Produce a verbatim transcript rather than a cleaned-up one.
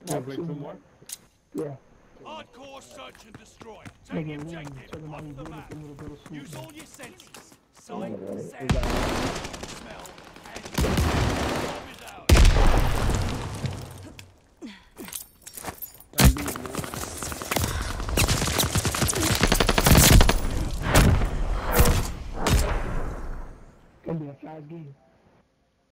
You wanna play two more? Yeah. Hardcore search and destroy. Take the objective off the map. Use all your senses. Sight, sound, smell, and time is out. Gonna be a fast game.